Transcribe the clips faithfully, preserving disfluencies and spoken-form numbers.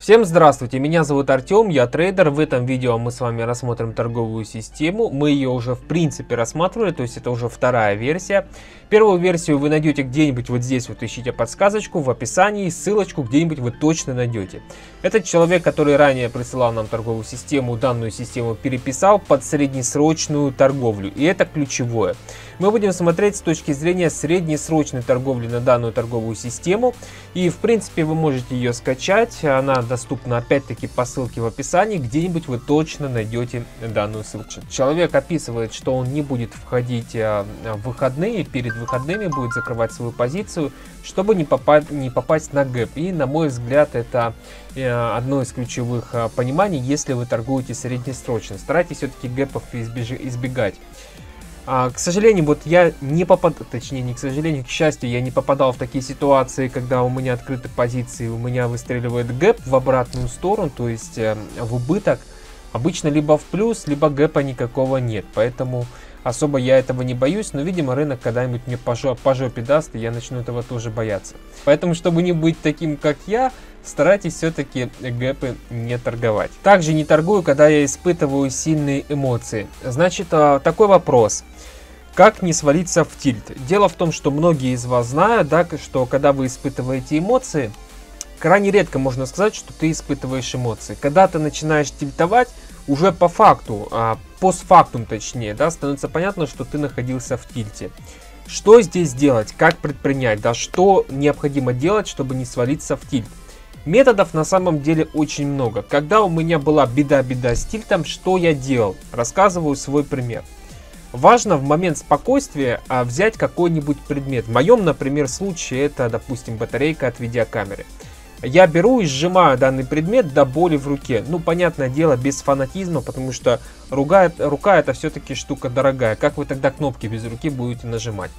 Всем здравствуйте, меня зовут Артем, я трейдер. В этом видео мы с вами рассмотрим торговую систему. Мы ее уже в принципе рассматривали, то есть это уже вторая версия. Первую версию вы найдете где-нибудь вот здесь, вот ищите подсказочку в описании, ссылочку где-нибудь вы точно найдете. Этот человек, который ранее присылал нам торговую систему, данную систему переписал под среднесрочную торговлю, и это ключевое. Мы будем смотреть с точки зрения среднесрочной торговли на данную торговую систему, и в принципе вы можете ее скачать, она доступна опять-таки по ссылке в описании, где-нибудь вы точно найдете данную ссылку. Человек описывает, что он не будет входить в выходные, перед выходными будет закрывать свою позицию, чтобы не попасть, не попасть на гэп. И на мой взгляд это одно из ключевых пониманий, если вы торгуете среднесрочно. Старайтесь все-таки гэпов избегать. А, к сожалению, вот я не попадал, точнее не к сожалению, к счастью, я не попадал в такие ситуации, когда у меня открыты позиции, у меня выстреливает гэп в обратную сторону, то есть э, в убыток. Обычно либо в плюс, либо гэпа никакого нет, поэтому особо я этого не боюсь, но, видимо, рынок когда-нибудь мне по, жо по жопе даст, и я начну этого тоже бояться. Поэтому, чтобы не быть таким, как я, старайтесь все-таки гэпы не торговать. Также не торгую, когда я испытываю сильные эмоции. Значит, такой вопрос. Как не свалиться в тильт? Дело в том, что многие из вас знают, да, что когда вы испытываете эмоции, крайне редко можно сказать, что ты испытываешь эмоции. Когда ты начинаешь тильтовать, уже по факту, а, постфактум точнее, да, становится понятно, что ты находился в тильте. Что здесь делать? Как предпринять? Да, что необходимо делать, чтобы не свалиться в тильт? Методов на самом деле очень много. Когда у меня была беда-беда с тильтом, что я делал? Рассказываю свой пример. Важно в момент спокойствия а, взять какой-нибудь предмет. В моем, например, случае это, допустим, батарейка от видеокамеры. Я беру и сжимаю данный предмет до боли в руке. Ну, понятное дело, без фанатизма, потому что рука, рука это все-таки штука дорогая. Как вы тогда кнопки без руки будете нажимать?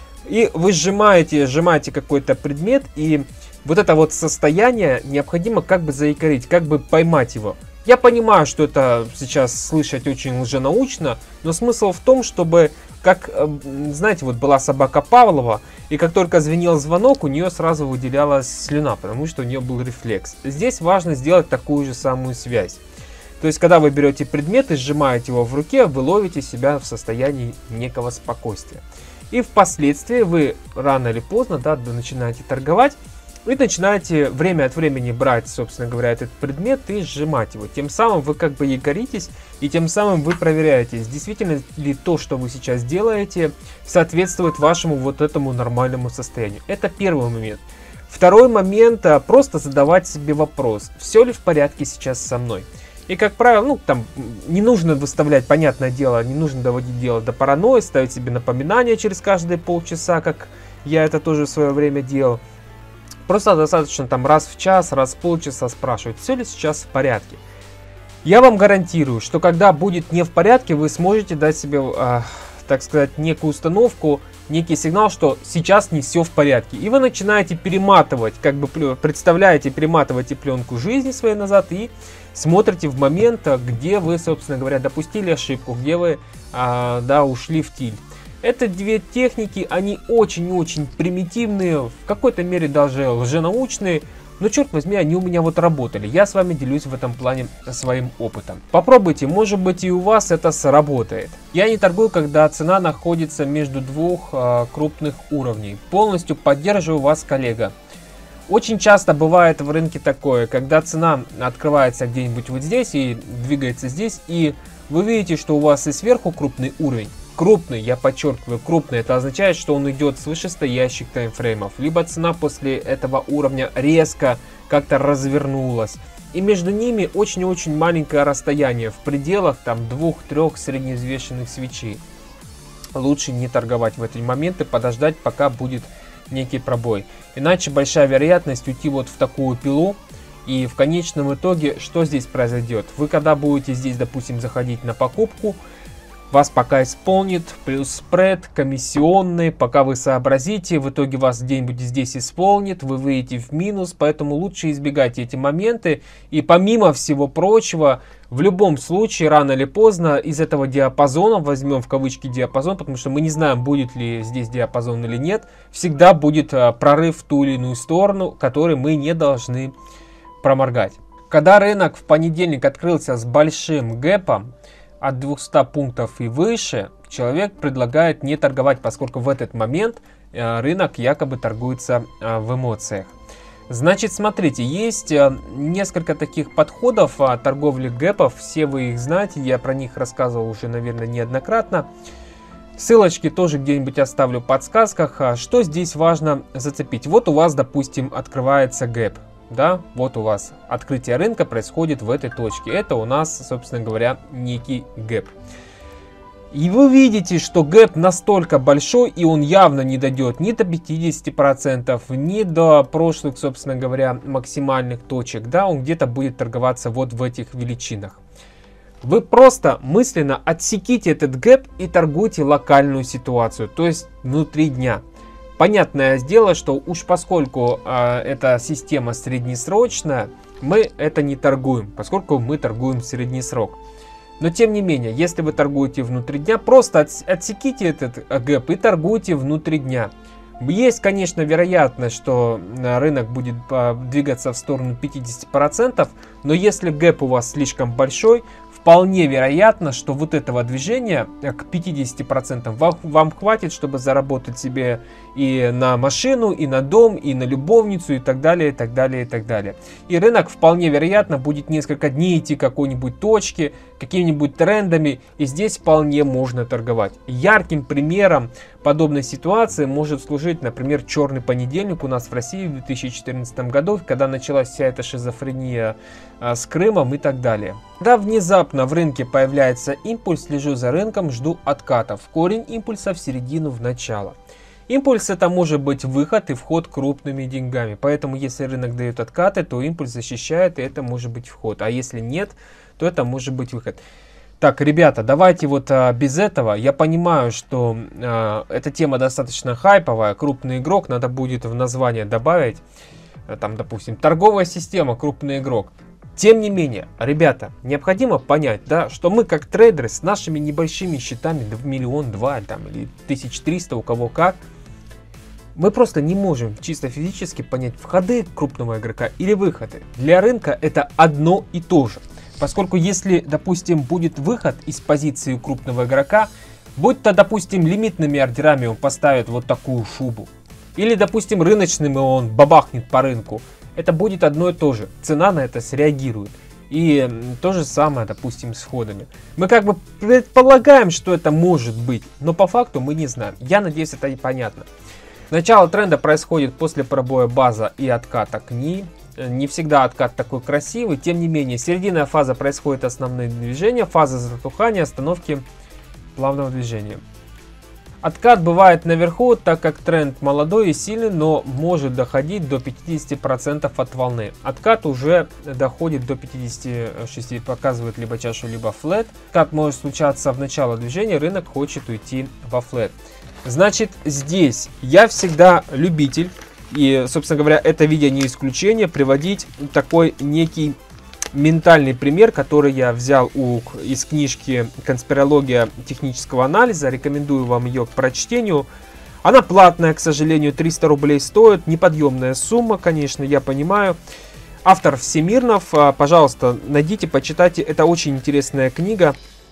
И вы сжимаете, сжимаете какой-то предмет, и вот это вот состояние необходимо как бы заикарить, как бы поймать его. Я понимаю, что это сейчас слышать очень лженаучно, но смысл в том, чтобы, как, знаете, вот была собака Павлова, и как только звенел звонок, у нее сразу выделялась слюна, потому что у нее был рефлекс. Здесь важно сделать такую же самую связь. То есть, когда вы берете предмет и сжимаете его в руке, вы ловите себя в состоянии некого спокойствия. И впоследствии вы рано или поздно, да, начинаете торговать, и начинаете время от времени брать, собственно говоря, этот предмет и сжимать его. Тем самым вы как бы якоритесь, и тем самым вы проверяете, действительно ли то, что вы сейчас делаете, соответствует вашему вот этому нормальному состоянию. Это первый момент. Второй момент, просто задавать себе вопрос, все ли в порядке сейчас со мной. И, как правило, ну, там не нужно выставлять, понятное дело, не нужно доводить дело до паранойи, ставить себе напоминания через каждые полчаса, как я это тоже в свое время делал. Просто достаточно там раз в час, раз в полчаса спрашивать, все ли сейчас в порядке. Я вам гарантирую, что когда будет не в порядке, вы сможете дать себе, э, так сказать, некую установку, некий сигнал, что сейчас не все в порядке. И вы начинаете перематывать, как бы представляете, перематываете пленку жизни своей назад и смотрите в момент, где вы, собственно говоря, допустили ошибку, где вы, э, да, ушли в тильт. Это две техники, они очень-очень примитивные, в какой-то мере даже лженаучные, но черт возьми, они у меня вот работали. Я с вами делюсь в этом плане своим опытом. Попробуйте, может быть и у вас это сработает. Я не торгую, когда цена находится между двух э, крупных уровней. Полностью поддерживаю вас, коллега. Очень часто бывает в рынке такое, когда цена открывается где-нибудь вот здесь и двигается здесь, и вы видите, что у вас и сверху крупный уровень. Крупный, я подчеркиваю, крупный, это означает, что он идет с вышестоящих таймфреймов, либо цена после этого уровня резко как-то развернулась. И между ними очень-очень маленькое расстояние, в пределах там двух-трех средневзвешенных свечей. Лучше не торговать в эти моменты, подождать, пока будет некий пробой. Иначе большая вероятность уйти вот в такую пилу. И в конечном итоге, что здесь произойдет? Вы когда будете здесь, допустим, заходить на покупку, вас пока исполнит, плюс спред, комиссионный, пока вы сообразите, в итоге вас где-нибудь здесь исполнит, вы выйдете в минус, поэтому лучше избегайте эти моменты. И помимо всего прочего, в любом случае, рано или поздно, из этого диапазона, возьмем в кавычки диапазон, потому что мы не знаем, будет ли здесь диапазон или нет, всегда будет прорыв в ту или иную сторону, который мы не должны проморгать. Когда рынок в понедельник открылся с большим гэпом от двухсот пунктов и выше, человек предлагает не торговать, поскольку в этот момент рынок якобы торгуется в эмоциях. Значит, смотрите, есть несколько таких подходов торговли гэпов, все вы их знаете, я про них рассказывал уже, наверное, неоднократно. Ссылочки тоже где-нибудь оставлю в подсказках. Что здесь важно зацепить? Вот у вас, допустим, открывается гэп. Да, вот у вас открытие рынка происходит в этой точке. Это у нас, собственно говоря, некий гэп. И вы видите, что гэп настолько большой, и он явно не дойдет ни до пятидесяти процентов, ни до прошлых, собственно говоря, максимальных точек. Да, он где-то будет торговаться вот в этих величинах. Вы просто мысленно отсеките этот гэп и торгуйте локальную ситуацию, то есть внутри дня. Понятное дело, что уж поскольку э, эта система среднесрочная, мы это не торгуем, поскольку мы торгуем в средний срок. Но тем не менее, если вы торгуете внутри дня, просто от, отсеките этот гэп и торгуйте внутри дня. Есть, конечно, вероятность, что рынок будет двигаться в сторону пятидесяти процентов, но если гэп у вас слишком большой, вполне вероятно, что вот этого движения к пятидесяти процентам вам, вам хватит, чтобы заработать себе и на машину, и на дом, и на любовницу, и так далее, и так далее, и так далее. И рынок вполне вероятно будет несколько дней идти к какой-нибудь точке, какими-нибудь трендами, и здесь вполне можно торговать. Ярким примером подобной ситуации может служить, например, черный понедельник у нас в России в две тысячи четырнадцатом году, когда началась вся эта шизофрения а, с Крымом и так далее. Когда внезапно в рынке появляется импульс, слежу за рынком, жду откатов. Корень импульса в середину, в начало. Импульс это может быть выход и вход крупными деньгами. Поэтому если рынок дает откаты, то импульс защищает, и это может быть вход. А если нет, то это может быть выход. Так, ребята, давайте вот а, без этого. Я понимаю, что а, эта тема достаточно хайповая. Крупный игрок, надо будет в название добавить. А, там, допустим, торговая система, крупный игрок. Тем не менее, ребята, необходимо понять, да, что мы как трейдеры с нашими небольшими счетами, в миллион, два там, или тысяч триста, у кого как, мы просто не можем чисто физически понять входы крупного игрока или выходы. Для рынка это одно и то же. Поскольку если, допустим, будет выход из позиции крупного игрока, будь то, допустим, лимитными ордерами он поставит вот такую шубу, или, допустим, рыночными он бабахнет по рынку, это будет одно и то же. Цена на это среагирует. И то же самое, допустим, с входами. Мы как бы предполагаем, что это может быть, но по факту мы не знаем. Я надеюсь, это и понятно. Начало тренда происходит после пробоя база и отката к ней. Не всегда откат такой красивый, тем не менее, серединная фаза происходит основные движения, фаза затухания, остановки плавного движения. Откат бывает наверху, так как тренд молодой и сильный, но может доходить до пятидесяти процентов от волны. Откат уже доходит до пятидесяти шести процентов, показывает либо чашу, либо флэт. Откат может случаться в начало движения, рынок хочет уйти во флэт. Значит, здесь я всегда любитель, и, собственно говоря, это видео не исключение, приводить такой некий ментальный пример, который я взял у, из книжки «Конспирология технического анализа». Рекомендую вам ее к прочтению. Она платная, к сожалению, триста рублей стоит. Неподъемная сумма, конечно, я понимаю. Автор Всемирнов. Пожалуйста, найдите, почитайте. Это очень интересная книга.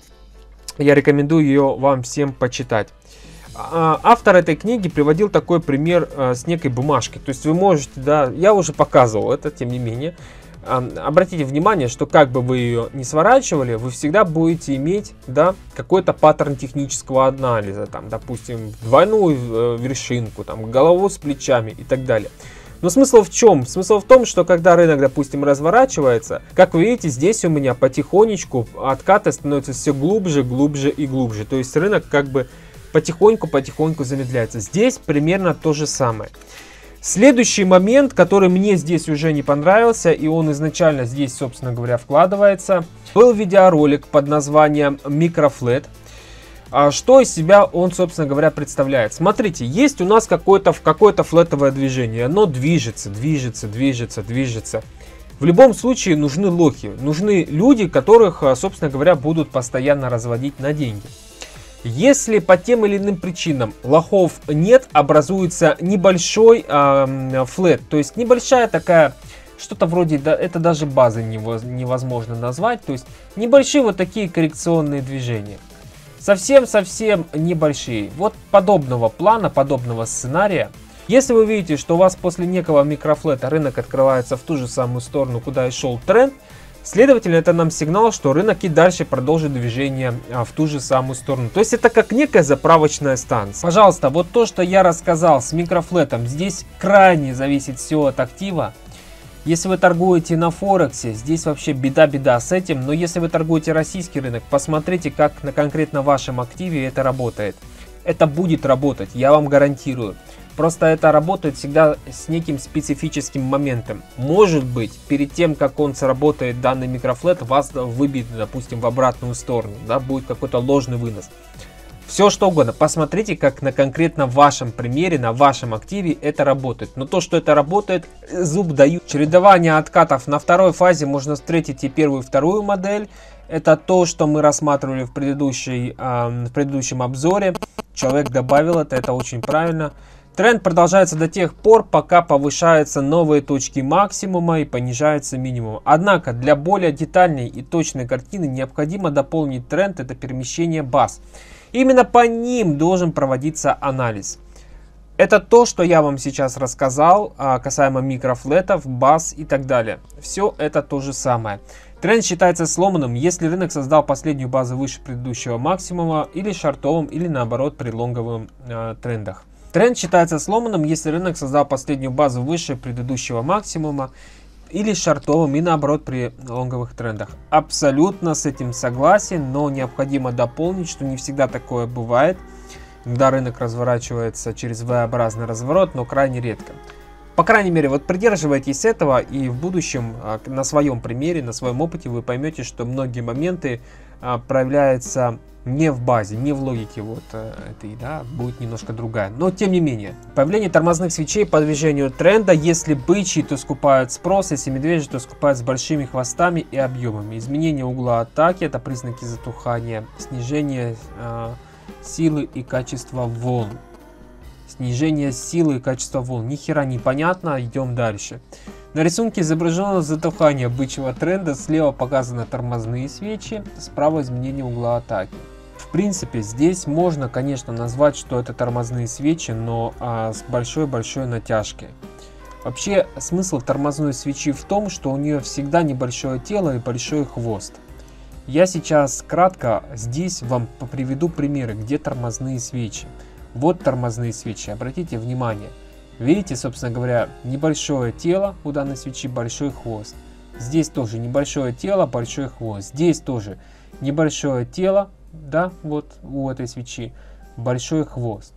Я рекомендую ее вам всем почитать. Автор этой книги приводил такой пример с некой бумажкой. То есть вы можете, да, я уже показывал это, тем не менее. Обратите внимание, что как бы вы ее не сворачивали, вы всегда будете иметь, да, какой-то паттерн технического анализа, там, допустим, двойную вершинку, там, голову с плечами и так далее. Но смысл в чем? Смысл в том, что когда рынок, допустим, разворачивается, как вы видите, здесь у меня потихонечку откаты становятся все глубже, глубже и глубже. То есть рынок как бы потихоньку-потихоньку замедляется. Здесь примерно то же самое. Следующий момент, который мне здесь уже не понравился, и он изначально здесь, собственно говоря, вкладывается, был видеоролик под названием «Микрофлэт». Что из себя он, собственно говоря, представляет? Смотрите, есть у нас какое-то какое-то флетовое движение, оно движется, движется, движется, движется. В любом случае нужны лохи, нужны люди, которых, собственно говоря, будут постоянно разводить на деньги. Если по тем или иным причинам лохов нет, образуется небольшой э, флэт, то есть небольшая такая что-то вроде, да, это даже базы невозможно назвать, то есть небольшие вот такие коррекционные движения. Совсем-совсем небольшие. Вот подобного плана, подобного сценария. Если вы видите, что у вас после некого микрофлета рынок открывается в ту же самую сторону, куда и шел тренд, следовательно, это нам сигнал, что рынок и дальше продолжит движение в ту же самую сторону. То есть это как некая заправочная станция. Пожалуйста, вот то, что я рассказал с микрофлетом, здесь крайне зависит все от актива. Если вы торгуете на Форексе, здесь вообще беда-беда с этим. Но если вы торгуете российский рынок, посмотрите, как на конкретно вашем активе это работает. Это будет работать, я вам гарантирую. Просто это работает всегда с неким специфическим моментом. Может быть, перед тем, как он сработает, данный микрофлет, вас выбьет, допустим, в обратную сторону. Да, будет какой-то ложный вынос. Все что угодно. Посмотрите, как на конкретно вашем примере, на вашем активе это работает. Но то, что это работает, зуб даю. Чередование откатов на второй фазе можно встретить и первую, и вторую модель. Это то, что мы рассматривали в, предыдущей, э, в предыдущем обзоре. Человек добавил это, это очень правильно. Тренд продолжается до тех пор, пока повышаются новые точки максимума и понижается минимум. Однако для более детальной и точной картины необходимо дополнить тренд, это перемещение баз. Именно по ним должен проводиться анализ. Это то, что я вам сейчас рассказал касаемо микрофлетов, баз и так далее. Все это то же самое. Тренд считается сломанным, если рынок создал последнюю базу выше предыдущего максимума, или шортовым, или наоборот при лонговых э, трендах. Тренд считается сломанным, если рынок создал последнюю базу выше предыдущего максимума, или шортовым, и наоборот при лонговых трендах. Абсолютно с этим согласен, но необходимо дополнить, что не всегда такое бывает, когда рынок разворачивается через V-образный разворот, но крайне редко. По крайней мере, вот придерживайтесь этого, и в будущем на своем примере, на своем опыте вы поймете, что многие моменты проявляются не в базе, не в логике вот этой, да, будет немножко другая. Но тем не менее, появление тормозных свечей по движению тренда, если бычьи, то скупают спрос, если медвежьи, то скупают с большими хвостами и объемами. Изменение угла атаки — это признаки затухания, снижение э, силы и качества волн. Снижение силы и качества волн. Ни хера не понятно, идем дальше. На рисунке изображено затухание бычьего тренда, слева показаны тормозные свечи, справа изменение угла атаки. В принципе, здесь можно, конечно, назвать, что это тормозные свечи, но а, с большой-большой натяжкой. Вообще, смысл тормозной свечи в том, что у нее всегда небольшое тело и большой хвост. Я сейчас кратко здесь вам приведу примеры, где тормозные свечи. Вот тормозные свечи, обратите внимание. Видите, собственно говоря, небольшое тело у данной свечи, большой хвост. Здесь тоже небольшое тело, большой хвост. Здесь тоже небольшое тело, да, вот у этой свечи, большой хвост.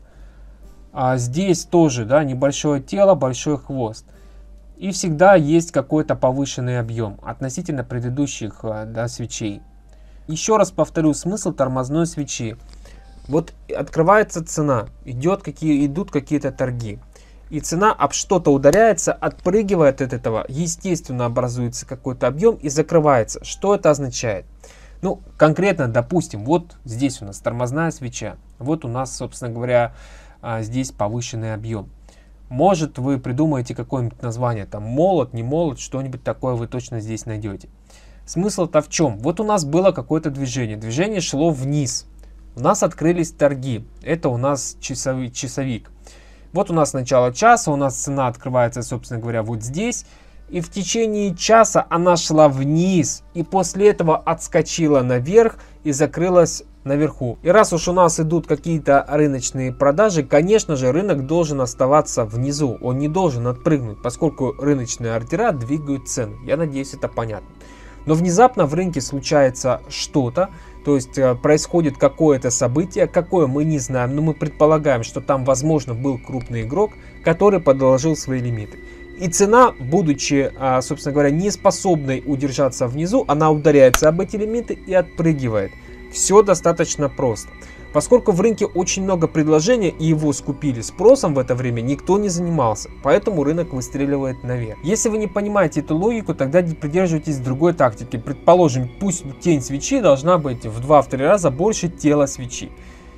А здесь тоже, да, небольшое тело, большой хвост. И всегда есть какой-то повышенный объем относительно предыдущих, да, свечей. Еще раз повторю смысл тормозной свечи. Вот открывается цена, идет какие, идут какие-то торги. И цена об что-то ударяется, отпрыгивает от этого, естественно образуется какой-то объем и закрывается. Что это означает? Ну, конкретно, допустим, вот здесь у нас тормозная свеча, вот у нас, собственно говоря, здесь повышенный объем. Может, вы придумаете какое-нибудь название, там молот, не молот, что-нибудь такое вы точно здесь найдете. Смысл-то в чем? Вот у нас было какое-то движение, движение шло вниз, у нас открылись торги, это у нас часовик. часовик. Вот у нас начало часа, у нас цена открывается, собственно говоря, вот здесь. И в течение часа она шла вниз. И после этого отскочила наверх и закрылась наверху. И раз уж у нас идут какие-то рыночные продажи, конечно же, рынок должен оставаться внизу. Он не должен отпрыгнуть, поскольку рыночные ордера двигают цену. Я надеюсь, это понятно. Но внезапно в рынке случается что-то. То есть происходит какое-то событие, какое мы не знаем, но мы предполагаем, что там, возможно, был крупный игрок, который продолжил свои лимиты. И цена, будучи, собственно говоря, не способной удержаться внизу, она ударяется об эти лимиты и отпрыгивает. Все достаточно просто. Поскольку в рынке очень много предложений и его скупили, спросом в это время никто не занимался, поэтому рынок выстреливает наверх. Если вы не понимаете эту логику, тогда придерживайтесь другой тактики. Предположим, пусть тень свечи должна быть в два-три раза больше тела свечи.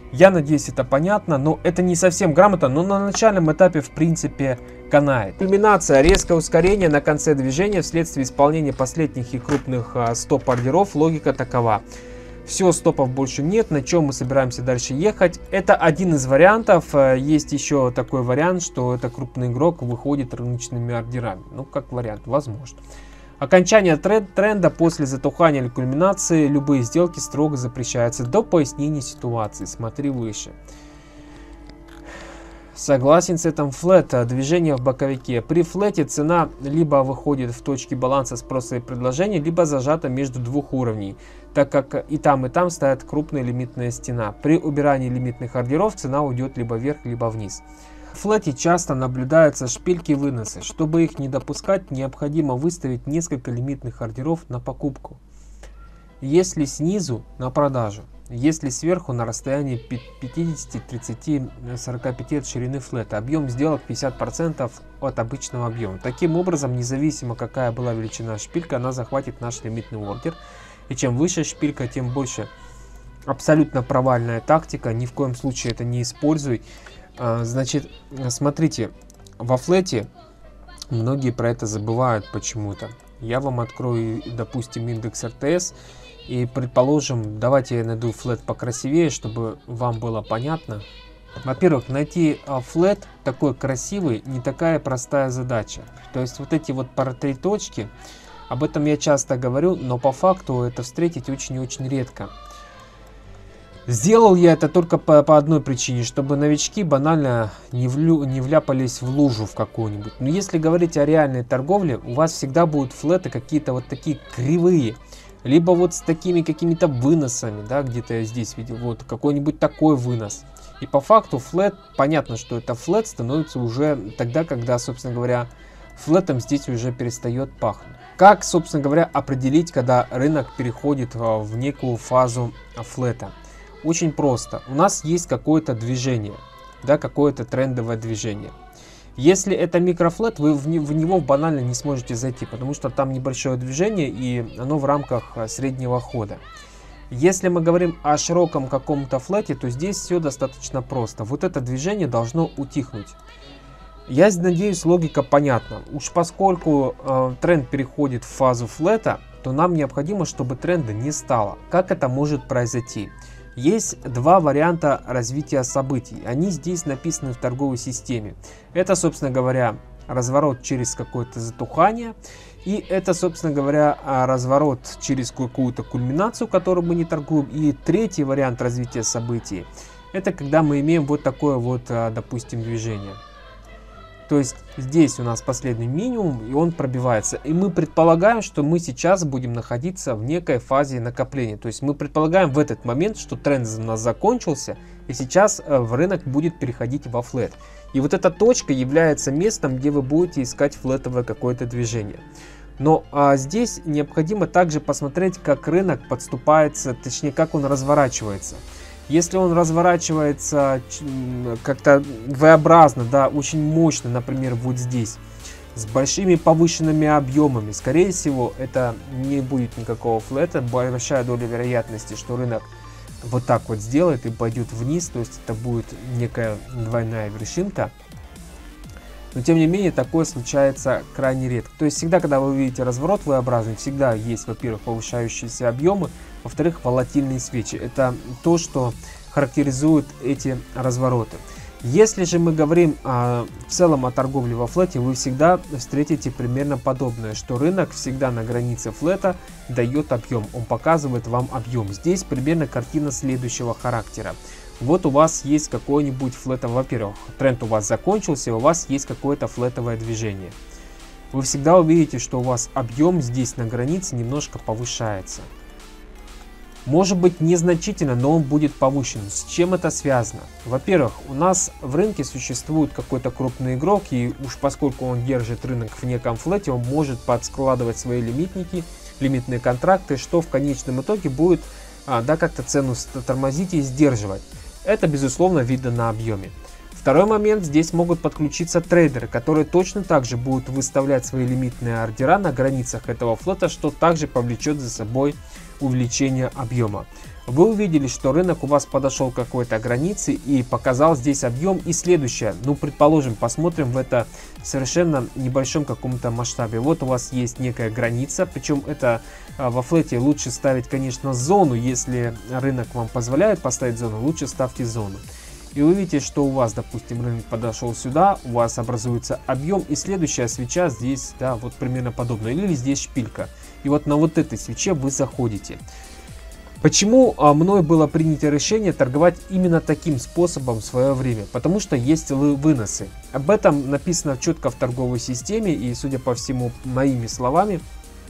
Я надеюсь, это понятно, но это не совсем грамотно, но на начальном этапе в принципе канает. Кульминация, резкое ускорение на конце движения вследствие исполнения последних и крупных стоп-ордеров. Логика такова. Все, стопов больше нет, на чем мы собираемся дальше ехать. Это один из вариантов. Есть еще такой вариант, что это крупный игрок выходит рыночными ордерами. Ну, как вариант, возможно. Окончание тренда после затухания или кульминации. Любые сделки строго запрещаются до пояснения ситуации. Смотри выше. Согласен с этим. Флэт, движение в боковике. При флете цена либо выходит в точке баланса спроса и предложения, либо зажата между двух уровней, так как и там, и там стоит крупная лимитная стена. При убирании лимитных ордеров цена уйдет либо вверх, либо вниз. В флете часто наблюдаются шпильки и выносы. Чтобы их не допускать, необходимо выставить несколько лимитных ордеров на покупку. Если снизу — на продажу. Если сверху — на расстоянии пятьдесят, тридцать, сорок пять от ширины флета. Объем сделок пятьдесят процентов от обычного объема. Таким образом, независимо какая была величина шпилька, она захватит наш лимитный ордер. И чем выше шпилька, тем больше. Абсолютно провальная тактика. Ни в коем случае это не используй. Значит, смотрите, во флете многие про это забывают почему-то. Я вам открою, допустим, индекс эр тэ эс. И, предположим, давайте я найду флет покрасивее, чтобы вам было понятно. Во-первых, найти флет такой красивый не такая простая задача. То есть вот эти вот пара три точки, об этом я часто говорю, но по факту это встретить очень и очень редко. Сделал я это только по, по одной причине, чтобы новички банально не, влю, не вляпались в лужу в какую-нибудь. Но если говорить о реальной торговле, у вас всегда будут флеты какие-то вот такие кривые. Либо вот с такими какими-то выносами, да, где-то я здесь видел, вот какой-нибудь такой вынос. И по факту флет, понятно, что это флет становится уже тогда, когда, собственно говоря, флетом здесь уже перестает пахнуть. Как, собственно говоря, определить, когда рынок переходит в некую фазу флета? Очень просто. У нас есть какое-то движение, да, какое-то трендовое движение. Если это микрофлет, вы в него банально не сможете зайти, потому что там небольшое движение и оно в рамках среднего хода. Если мы говорим о широком каком-то флете, то здесь все достаточно просто. Вот это движение должно утихнуть. Я надеюсь, логика понятна. Уж поскольку э, тренд переходит в фазу флета, то нам необходимо, чтобы тренда не стало. Как это может произойти? Есть два варианта развития событий. Они здесь написаны в торговой системе. Это, собственно говоря, разворот через какое-то затухание. И это, собственно говоря, разворот через какую-то кульминацию, которую мы не торгуем. И третий вариант развития событий. Это когда мы имеем вот такое вот, допустим, движение. То есть здесь у нас последний минимум, и он пробивается. И мы предполагаем, что мы сейчас будем находиться в некой фазе накопления. То есть мы предполагаем в этот момент, что тренд у нас закончился, и сейчас в рынок будет переходить во флет. И вот эта точка является местом, где вы будете искать флетовое какое-то движение. Но а, здесь необходимо также посмотреть, как рынок подступается, точнее, как он разворачивается. Если он разворачивается как-то V-образно, да, очень мощно, например, вот здесь, с большими повышенными объемами, скорее всего, это не будет никакого флета, большая доля вероятности, что рынок вот так вот сделает и пойдет вниз, то есть это будет некая двойная вершинка. Но тем не менее, такое случается крайне редко. То есть всегда, когда вы видите разворот V-образный, всегда есть, во-первых, повышающиеся объемы, во-вторых, волатильные свечи. Это то, что характеризует эти развороты. Если же мы говорим а, в целом о торговле во флете, вы всегда встретите примерно подобное, что рынок всегда на границе флета дает объем, он показывает вам объем. Здесь примерно картина следующего характера. Вот у вас есть какой-нибудь флетовый, во-первых, тренд у вас закончился, у вас есть какое-то флетовое движение. Вы всегда увидите, что у вас объем здесь на границе немножко повышается. Может быть незначительно, но он будет повышен. С чем это связано? Во-первых, у нас в рынке существует какой-то крупный игрок, и уж поскольку он держит рынок в неком флете, он может подскладывать свои лимитники, лимитные контракты, что в конечном итоге будет а, да, как-то цену тормозить и сдерживать. Это, безусловно, видно на объеме. Второй момент, здесь могут подключиться трейдеры, которые точно так же будут выставлять свои лимитные ордера на границах этого флота, что также повлечет за собой увеличение объема. вы увидели, что рынок у вас подошел к какой-то границе и показал здесь объем. И следующее, ну предположим, посмотрим в это совершенно небольшом каком-то масштабе. Вот у вас есть некая граница, причем это а, во флете лучше ставить, конечно, зону. Если рынок вам позволяет поставить зону, лучше ставьте зону. И вы видите, что у вас, допустим, рынок подошел сюда, у вас образуется объем, и следующая свеча здесь, да, вот примерно подобно, или здесь шпилька. И вот на вот этой свече вы заходите. Почему а, мной было принято решение торговать именно таким способом в свое время? Потому что есть выносы. Об этом написано четко в торговой системе, и, судя по всему, моими словами,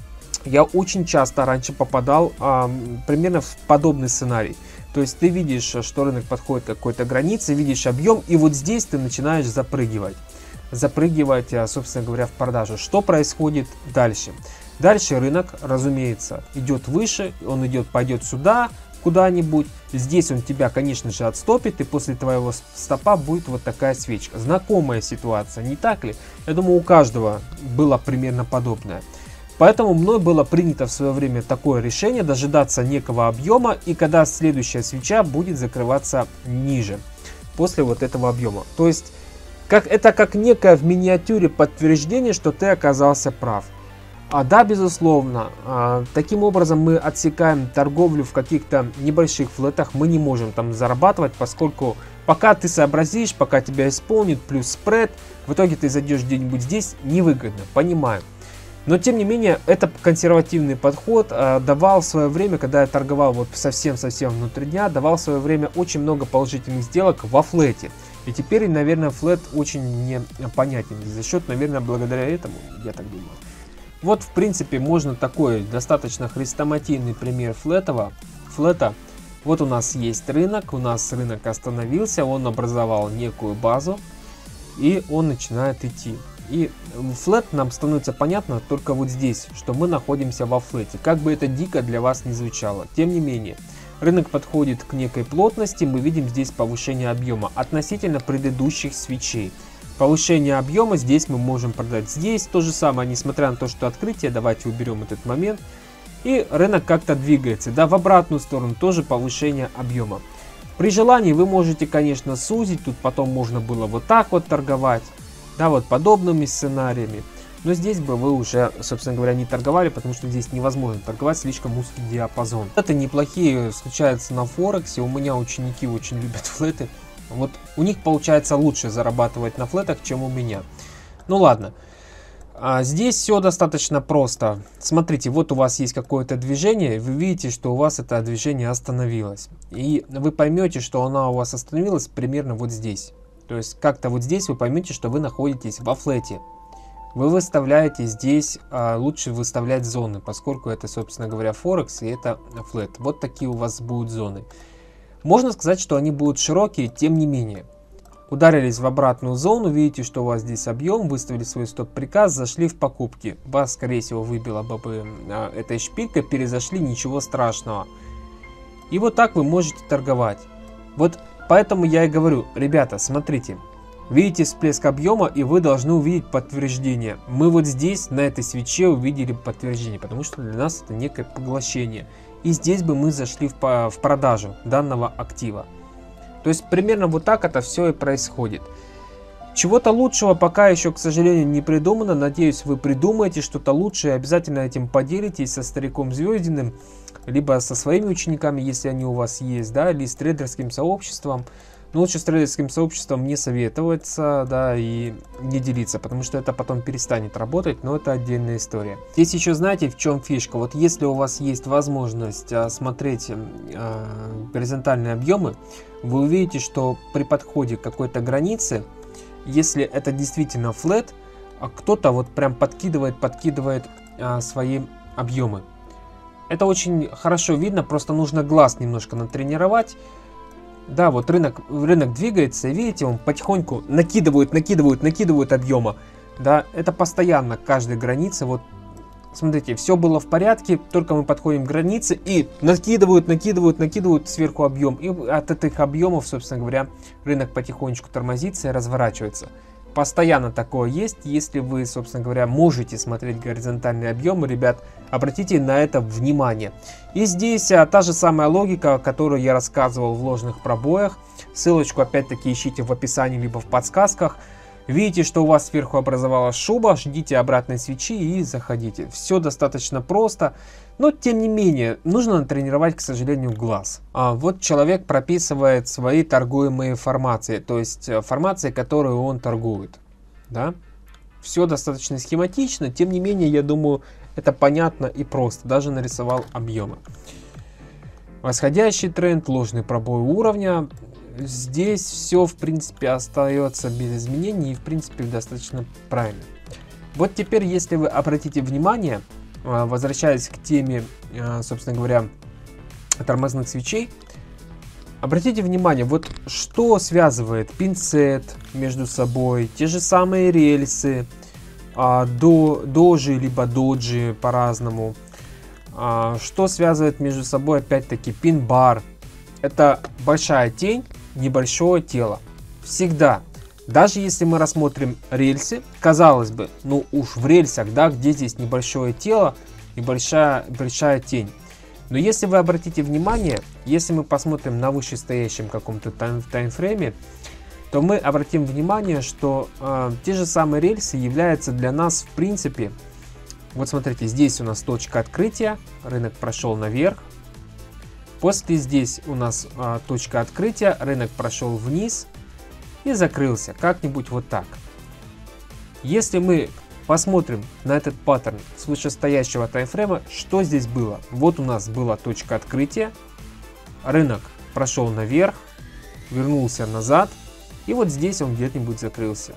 я очень часто раньше попадал а, примерно в подобный сценарий. То есть ты видишь, что рынок подходит к какой-то границе, видишь объем, и вот здесь ты начинаешь запрыгивать. Запрыгивать, собственно говоря, в продажу. Что происходит дальше? Дальше рынок, разумеется, идет выше, он идет, пойдет сюда, куда-нибудь. Здесь он тебя, конечно же, отстопит, и после твоего стопа будет вот такая свечка. Знакомая ситуация, не так ли? Я думаю, у каждого было примерно подобное. Поэтому мной было принято в свое время такое решение, дожидаться некого объема, и когда следующая свеча будет закрываться ниже, после вот этого объема. То есть, как, это как некое в миниатюре подтверждение, что ты оказался прав. А да, безусловно, а, таким образом мы отсекаем торговлю в каких-то небольших флетах, мы не можем там зарабатывать, поскольку пока ты сообразишь, пока тебя исполнит, плюс спред, в итоге ты зайдешь где-нибудь здесь, невыгодно, понимаю. Но тем не менее, это консервативный подход а, давал в свое время, когда я торговал вот совсем-совсем внутри дня, давал в свое время очень много положительных сделок во флете. И теперь, наверное, флет очень мне понятен за счет, наверное, благодаря этому, я так думаю. Вот, в принципе, можно такой достаточно хрестоматийный пример флетова, флета. Вот у нас есть рынок, у нас рынок остановился, он образовал некую базу, и он начинает идти. И флет нам становится понятно только вот здесь, что мы находимся во флете. Как бы это дико для вас не звучало. Тем не менее, рынок подходит к некой плотности, мы видим здесь повышение объема относительно предыдущих свечей. Повышение объема здесь мы можем продать. Здесь то же самое, несмотря на то, что открытие, давайте уберем этот момент. И рынок как-то двигается, да, в обратную сторону тоже повышение объема. При желании вы можете, конечно, сузить, тут потом можно было вот так вот торговать. Да, вот подобными сценариями. Но здесь бы вы уже, собственно говоря, не торговали, потому что здесь невозможно торговать, слишком узкий диапазон. Это неплохие случаются на Форексе. У меня ученики очень любят флеты. Вот у них получается лучше зарабатывать на флетах, чем у меня. Ну ладно. А здесь все достаточно просто. Смотрите, вот у вас есть какое-то движение, вы видите, что у вас это движение остановилось. И вы поймете, что оно у вас остановилось примерно вот здесь. То есть как-то вот здесь вы поймете, что вы находитесь во флете. Вы выставляете здесь, а, лучше выставлять зоны, поскольку это, собственно говоря, Форекс и это флет. Вот такие у вас будут зоны. Можно сказать, что они будут широкие, тем не менее. Ударились в обратную зону, видите, что у вас здесь объем, выставили свой стоп-приказ, зашли в покупки. Вас, скорее всего, выбило бы а, этой шпилькой, перезашли, ничего страшного. И вот так вы можете торговать. Вот поэтому я и говорю, ребята, смотрите, видите всплеск объема, и вы должны увидеть подтверждение. Мы вот здесь, на этой свече, увидели подтверждение, потому что для нас это некое поглощение. И здесь бы мы зашли в, в продажу данного актива. То есть примерно вот так это все и происходит. Чего-то лучшего пока еще, к сожалению, не придумано. Надеюсь, вы придумаете что-то лучшее. Обязательно этим поделитесь со стариком Звездиным, либо со своими учениками, если они у вас есть, да, или с трейдерским сообществом. Но лучше с трейдерским сообществом не советоваться, да, и не делиться, потому что это потом перестанет работать, но это отдельная история. Здесь еще знаете, в чем фишка? Вот если у вас есть возможность а, смотреть а, горизонтальные объемы, вы увидите, что при подходе к какой-то границе, если это действительно флет, а кто-то вот прям подкидывает, подкидывает а, свои объемы. Это очень хорошо видно, просто нужно глаз немножко натренировать. Да, вот рынок, рынок двигается, видите, он потихоньку накидывает, накидывает, накидывает объема. Да, это постоянно, каждой границе. Вот, смотрите, все было в порядке, только мы подходим к границе и накидывают, накидывают, накидывают сверху объем. И от этих объемов, собственно говоря, рынок потихонечку тормозится и разворачивается. постоянно такое есть. Если вы, собственно говоря, можете смотреть горизонтальные объемы, ребят, обратите на это внимание. И здесь а, та же самая логика, которую я рассказывал в ложных пробоях. Ссылочку опять-таки ищите в описании, либо в подсказках. Видите, что у вас сверху образовалась шуба, ждите обратной свечи и заходите. Все достаточно просто, но тем не менее, нужно натренировать, к сожалению, глаз. А вот человек прописывает свои торгуемые формации, то есть формации, которые он торгует. Да? Все достаточно схематично, тем не менее, я думаю, это понятно и просто. Даже нарисовал объемы. Восходящий тренд, ложный пробой уровня. Здесь все, в принципе, остается без изменений и, в принципе, достаточно правильно. Вот теперь, если вы обратите внимание, возвращаясь к теме, собственно говоря, тормозных свечей, обратите внимание, вот что связывает пинцет между собой, те же самые рельсы, до, дожи, либо доджи по-разному, что связывает между собой, опять-таки, пин-бар. Это большая тень, небольшое тело. Всегда. Даже если мы рассмотрим рельсы, казалось бы, ну уж в рельсах, да, где здесь небольшое тело и большая, большая тень. Но если вы обратите внимание, если мы посмотрим на вышестоящем каком-то тайм, таймфрейме, то мы обратим внимание, что э, те же самые рельсы являются для нас, в принципе, вот смотрите, здесь у нас точка открытия, рынок прошел наверх. После здесь у нас а, точка открытия, рынок прошел вниз и закрылся, как-нибудь вот так. Если мы посмотрим на этот паттерн с вышестоящего таймфрейма, что здесь было? Вот у нас была точка открытия, рынок прошел наверх, вернулся назад, и вот здесь он где-нибудь закрылся.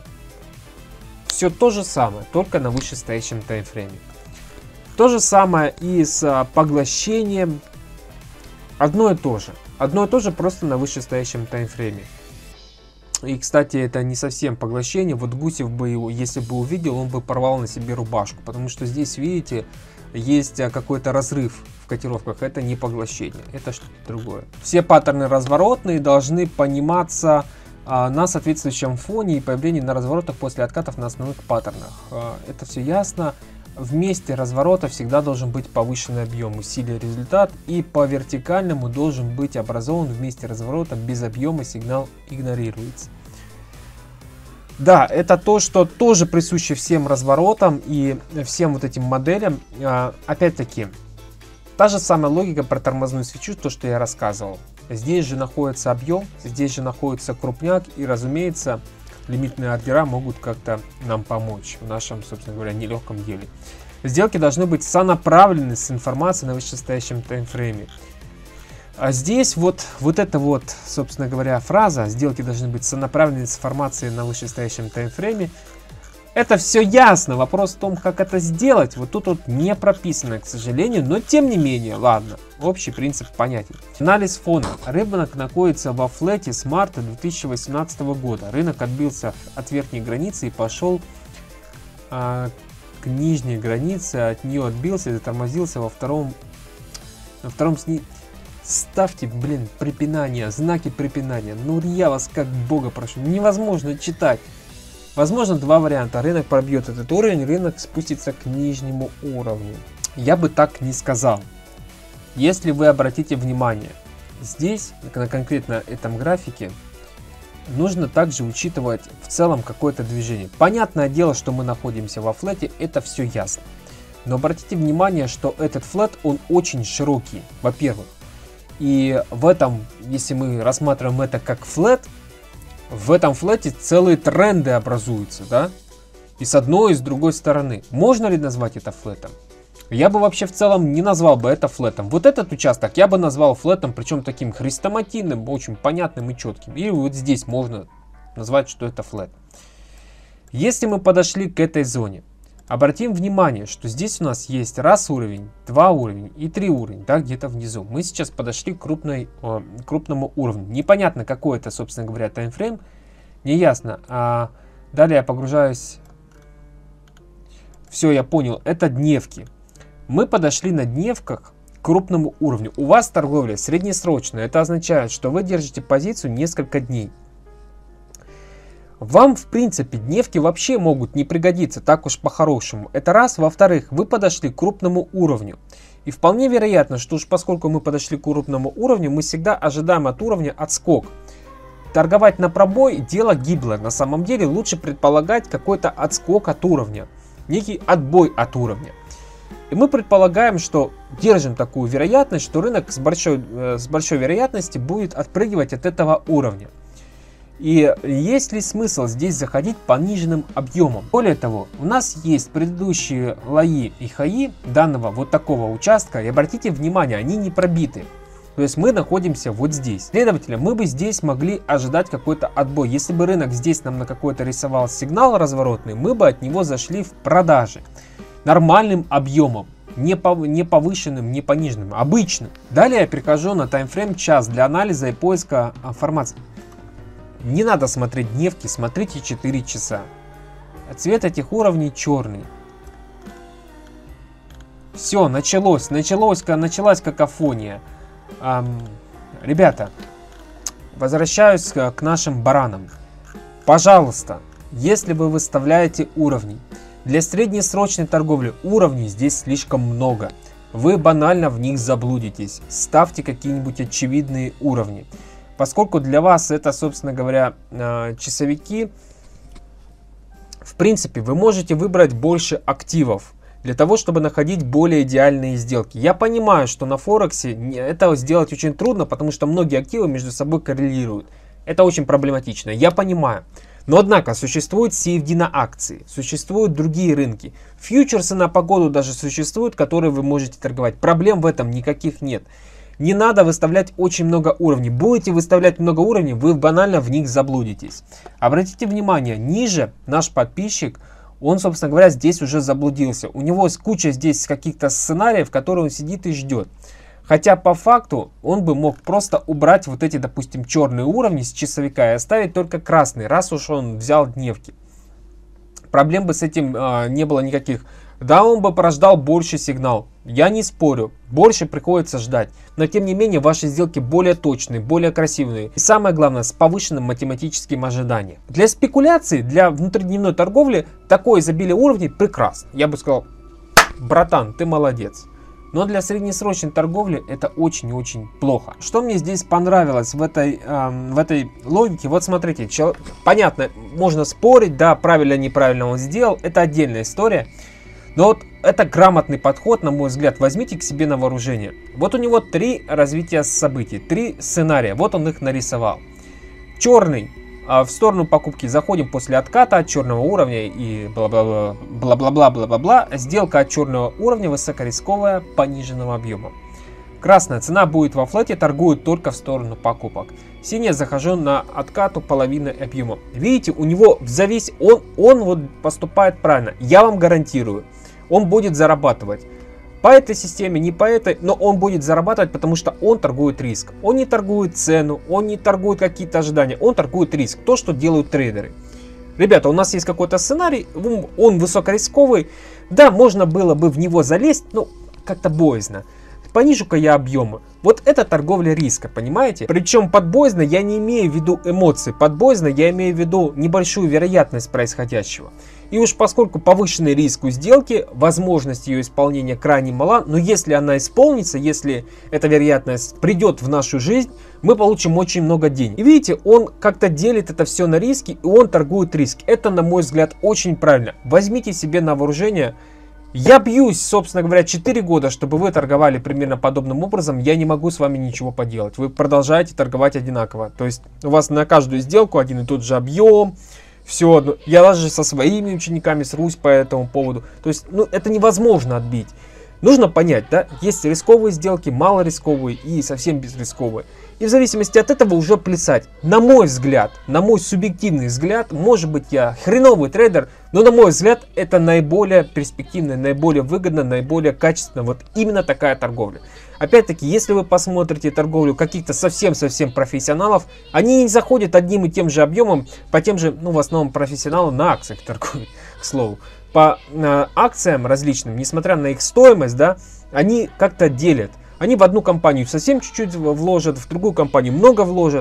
Все то же самое, только на вышестоящем таймфрейме. То же самое и с а, поглощением. Одно и то же. Одно и то же, просто на вышестоящем таймфрейме. И, кстати, это не совсем поглощение. Вот Гусев бы его, если бы увидел, он бы порвал на себе рубашку. Потому что здесь, видите, есть какой-то разрыв в котировках. Это не поглощение, это что-то другое. Все паттерны разворотные должны пониматься а, на соответствующем фоне и появлении на разворотах после откатов на основных паттернах. А, это все ясно. В месте разворота всегда должен быть повышенный объем, усилие, результат, и по вертикальному должен быть образован в месте разворота без объема, сигнал игнорируется. Да, это то, что тоже присуще всем разворотам и всем вот этим моделям. Опять-таки, та же самая логика про тормозную свечу, то, что я рассказывал. Здесь же находится объем, здесь же находится крупняк, и, разумеется, лимитные ордера могут как-то нам помочь в нашем, собственно говоря, нелегком деле. Сделки должны быть сонаправлены с информацией на вышестоящем таймфрейме. А здесь вот, вот эта вот, собственно говоря, фраза «сделки должны быть сонаправлены с информацией на вышестоящем таймфрейме». Это все ясно. Вопрос в том, как это сделать. Вот тут вот не прописано, к сожалению, но тем не менее, ладно, общий принцип понятен. Анализ фона. Рынок находится во флете с марта две тысячи восемнадцатого года. Рынок отбился от верхней границы и пошел а, к нижней границе, от нее отбился и затормозился во втором, на втором сни... Ставьте, блин, препинания, знаки препинания. Ну я вас как бога прошу, невозможно читать. Возможно, два варианта. Рынок пробьет этот уровень, рынок спустится к нижнему уровню. Я бы так не сказал. Если вы обратите внимание, здесь, на конкретно этом графике, нужно также учитывать в целом какое-то движение. Понятное дело, что мы находимся во флете, это все ясно. Но обратите внимание, что этот флет, он очень широкий, во-первых. И в этом, если мы рассматриваем это как флет, в этом флете целые тренды образуются, да? И с одной, и с другой стороны. Можно ли назвать это флетом? Я бы вообще в целом не назвал бы это флетом. Вот этот участок я бы назвал флетом, причем таким хрестоматийным, очень понятным и четким. И вот здесь можно назвать, что это флет. Если мы подошли к этой зоне, обратим внимание, что здесь у нас есть раз уровень, два уровень и три уровня, да, где-то внизу. Мы сейчас подошли к крупной, э, крупному уровню. Непонятно, какой это, собственно говоря, таймфрейм, не ясно. А далее я погружаюсь. Все, я понял, это дневки. Мы подошли на дневках к крупному уровню. У вас торговля среднесрочная. Это означает, что вы держите позицию несколько дней. вам, в принципе, дневки вообще могут не пригодиться так уж по-хорошему. Это раз. Во-вторых, вы подошли к крупному уровню. И вполне вероятно, что уж поскольку мы подошли к крупному уровню, мы всегда ожидаем от уровня отскок. Торговать на пробой – дело гиблое. На самом деле лучше предполагать какой-то отскок от уровня. Некий отбой от уровня. И мы предполагаем, что держим такую вероятность, что рынок с большой, э, с большой вероятностью будет отпрыгивать от этого уровня. И есть ли смысл здесь заходить пониженным объемом? Более того, у нас есть предыдущие лои и хаи данного вот такого участка. И обратите внимание, они не пробиты. То есть мы находимся вот здесь. Следовательно, мы бы здесь могли ожидать какой-то отбой. Если бы рынок здесь нам на какой-то рисовал сигнал разворотный, мы бы от него зашли в продажи. Нормальным объемом, не, пов... не повышенным, не пониженным, обычным. Далее я перехожу на таймфрейм час для анализа и поиска информации. Не надо смотреть дневки, смотрите четыре часа. Цвет этих уровней черный. Все, началось, началось, началась какофония. Эм, ребята, возвращаюсь к нашим баранам. Пожалуйста, если вы выставляете уровни, для среднесрочной торговли уровней здесь слишком много. Вы банально в них заблудитесь. Ставьте какие-нибудь очевидные уровни. Поскольку для вас это, собственно говоря, часовики, в принципе, вы можете выбрать больше активов для того, чтобы находить более идеальные сделки. Я понимаю, что на Форексе это сделать очень трудно, потому что многие активы между собой коррелируют. Это очень проблематично, я понимаю. Но однако существуют си эф ди на акции, существуют другие рынки. Фьючерсы на погоду даже существуют, которые вы можете торговать. Проблем в этом никаких нет. Не надо выставлять очень много уровней. Будете выставлять много уровней, вы банально в них заблудитесь. Обратите внимание, ниже наш подписчик, он, собственно говоря, здесь уже заблудился. У него куча здесь каких-то сценариев, которые он сидит и ждет. Хотя по факту он бы мог просто убрать вот эти, допустим, черные уровни с часовика и оставить только красный, раз уж он взял дневки. Проблем бы с этим э, не было никаких. Да, он бы порождал больше сигнал. Я не спорю, больше приходится ждать. Но тем не менее, ваши сделки более точные, более красивые. И самое главное, с повышенным математическим ожиданием. Для спекуляции, для внутридневной торговли, такое изобилие уровней прекрасно. Я бы сказал, братан, ты молодец. Но для среднесрочной торговли это очень и очень плохо. Что мне здесь понравилось в этой, эм, в этой логике? Вот смотрите, чел... понятно, можно спорить, да, правильно, неправильно он сделал. Это отдельная история. Но вот это грамотный подход, на мой взгляд. Возьмите к себе на вооружение. Вот у него три развития событий, три сценария. Вот он их нарисовал. Черный. В сторону покупки заходим после отката от черного уровня и бла-бла-бла, бла-бла-бла-бла-бла. Сделка от черного уровня высокорисковая, пониженного объема. Красная цена будет во флете, торгует только в сторону покупок. Синяя захожу на откату половины объема. Видите, у него завис, он, он вот поступает правильно. Я вам гарантирую, он будет зарабатывать. По этой системе, не по этой, но он будет зарабатывать, потому что он торгует риск. Он не торгует цену, он не торгует какие-то ожидания, он торгует риск. То, что делают трейдеры. Ребята, у нас есть какой-то сценарий, он высокорисковый. Да, можно было бы в него залезть, но как-то боязно. Понижу-ка я объемы. Вот это торговля риска, понимаете? Причем под боязно я не имею в виду эмоции. Под боязно я имею в виду небольшую вероятность происходящего. И уж поскольку повышенный риск у сделки, возможность ее исполнения крайне мала, но если она исполнится, если эта вероятность придет в нашу жизнь, мы получим очень много денег. И видите, он как-то делит это все на риски, и он торгует риск. Это, на мой взгляд, очень правильно. Возьмите себе на вооружение. Я бьюсь, собственно говоря, четыре года, чтобы вы торговали примерно подобным образом. Я не могу с вами ничего поделать. Вы продолжаете торговать одинаково. То есть у вас на каждую сделку один и тот же объем. Все, я даже со своими учениками срусь по этому поводу. То есть, ну, это невозможно отбить. Нужно понять, да, есть рисковые сделки, малорисковые и совсем безрисковые. И в зависимости от этого уже плясать. На мой взгляд, на мой субъективный взгляд, может быть, я хреновый трейдер, но на мой взгляд, это наиболее перспективно, наиболее выгодно, наиболее качественно. Вот именно такая торговля. Опять-таки, если вы посмотрите торговлю каких-то совсем-совсем профессионалов, они не заходят одним и тем же объемом, по тем же, ну, в основном профессионалы на акциях торгуют, к слову. По э, акциям различным, несмотря на их стоимость, да, они как-то делят. Они в одну компанию совсем чуть-чуть вложат, в другую компанию много вложат.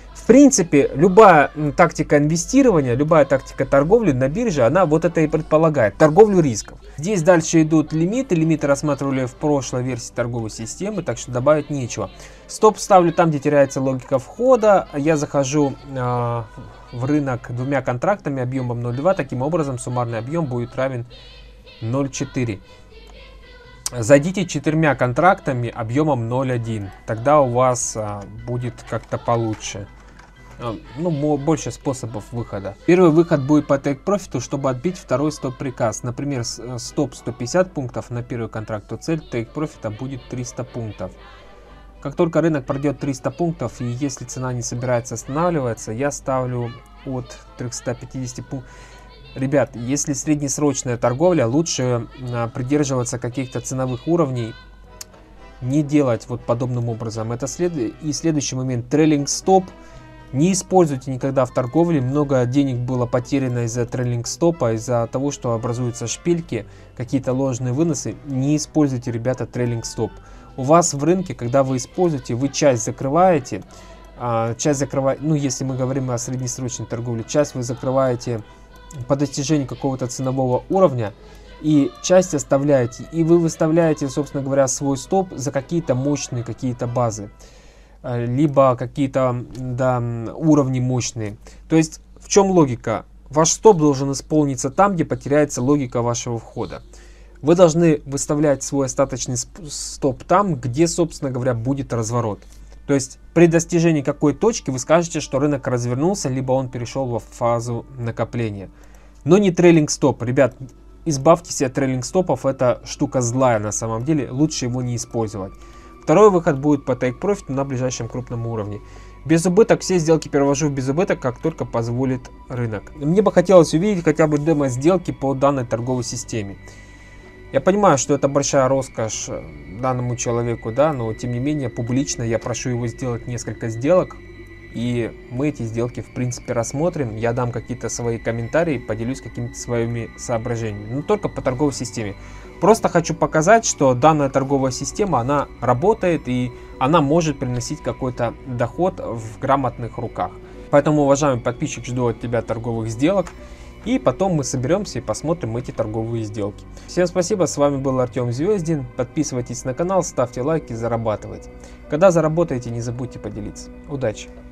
В принципе, любая тактика инвестирования, любая тактика торговли на бирже, она вот это и предполагает. Торговлю рисков. Здесь дальше идут лимиты. Лимиты рассматривали в прошлой версии торговой системы, так что добавить нечего. Стоп ставлю там, где теряется логика входа. Я захожу э, в рынок двумя контрактами объемом ноль целых два. Таким образом, суммарный объем будет равен ноль целых четыре. Зайдите четырьмя контрактами объемом ноль целых один. Тогда у вас а, будет как-то получше. А, ну, больше способов выхода. Первый выход будет по Take Profit, чтобы отбить второй стоп-приказ. Например, стоп сто пятьдесят пунктов на первый контракт, то цель Take Profit будет триста пунктов. Как только рынок пройдет триста пунктов, и если цена не собирается останавливаться, я ставлю от трёхсот пятидесяти пунктов. Ребят, если среднесрочная торговля, лучше а, придерживаться каких-то ценовых уровней, не делать вот подобным образом. Это след... И следующий момент, трейлинг стоп. Не используйте никогда в торговле. Много денег было потеряно из-за трейлинг стопа, из-за того, что образуются шпильки, какие-то ложные выносы. Не используйте, ребята, трейлинг стоп. У вас в рынке, когда вы используете, вы часть закрываете, а, часть закрываете, ну если мы говорим о среднесрочной торговле, часть вы закрываете по достижению какого-то ценового уровня, и часть оставляете, и вы выставляете, собственно говоря, свой стоп за какие-то мощные какие-то базы, либо какие-то, да, уровни мощные. То есть в чем логика? Ваш стоп должен исполниться там, где потеряется логика вашего входа. Вы должны выставлять свой остаточный стоп там, где, собственно говоря, будет разворот. То есть при достижении какой точки вы скажете, что рынок развернулся, либо он перешел во фазу накопления. Но не трейлинг стоп. Ребят, избавьтесь от трейлинг стопов. Это штука злая на самом деле. Лучше его не использовать. Второй выход будет по Take Profit на ближайшем крупном уровне. Без убыток все сделки перевожу в без убыток, как только позволит рынок. Мне бы хотелось увидеть хотя бы демо сделки по данной торговой системе. Я понимаю, что это большая роскошь данному человеку, да, но тем не менее публично я прошу его сделать несколько сделок, и мы эти сделки в принципе рассмотрим. Я дам какие-то свои комментарии, поделюсь какими-то своими соображениями, но только по торговой системе. Просто хочу показать, что данная торговая система, она работает и она может приносить какой-то доход в грамотных руках. Поэтому, уважаемый подписчик, жду от тебя торговых сделок. И потом мы соберемся и посмотрим эти торговые сделки. Всем спасибо, с вами был Артем Звездин. Подписывайтесь на канал, ставьте лайки, зарабатывайте. Когда заработаете, не забудьте поделиться. Удачи!